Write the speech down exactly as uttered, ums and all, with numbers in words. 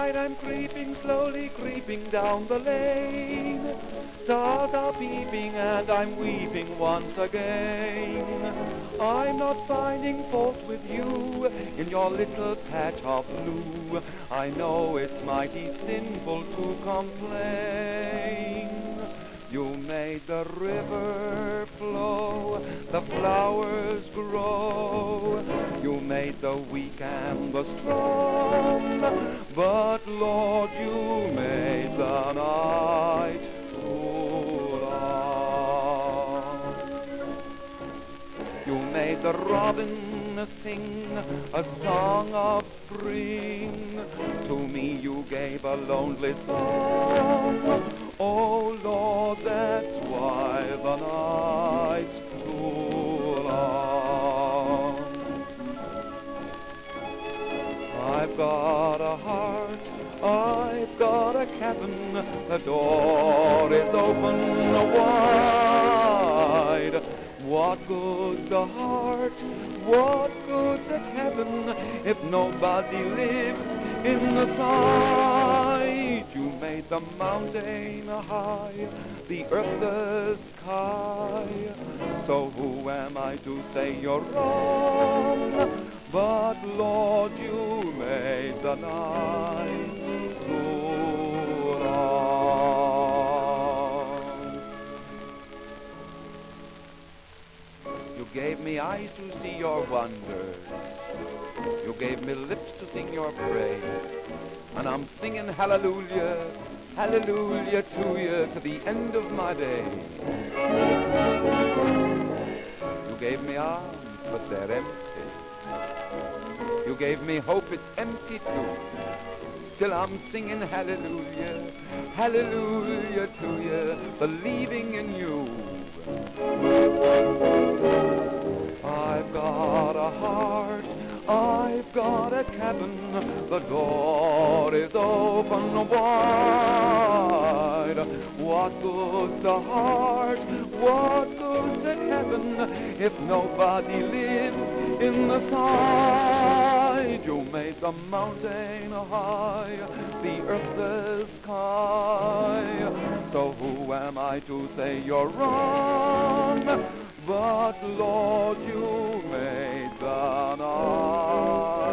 night I'm creeping, slowly creeping down the lane. Stars are peeping and I'm weeping once again. I'm not finding fault with you in your little patch of blue. I know it's mighty sinful to complain. You made the river flow, the flowers grow. You made the weak and the strong, but Lord, you made the night too long. You made the robin sing a song of spring. To me you gave a lonely song. Oh Lord, that's why the night's too long. I've got a heart, I've got a cabin, the door is open wide. What good's the heart, what good's the cabin, if nobody lives in the side? You made the mountain high, the earth the sky. So who am I to say you're wrong? But Lord, you made the night too long. You gave me eyes to see your wonders. You gave me lips to sing your praise. And I'm singing hallelujah, hallelujah to you to the end of my day. You gave me arms, but they're empty. You gave me hope, it's empty too. Still I'm singing hallelujah, hallelujah to you, believing in you. I've got a heart, I've got a cabin, the door is open wide. What good's the heart, what good's the cabin, if nobody lives in the side? You made the mountain high, the earth the sky. So who am I to say you're wrong? But Lord, you made the night.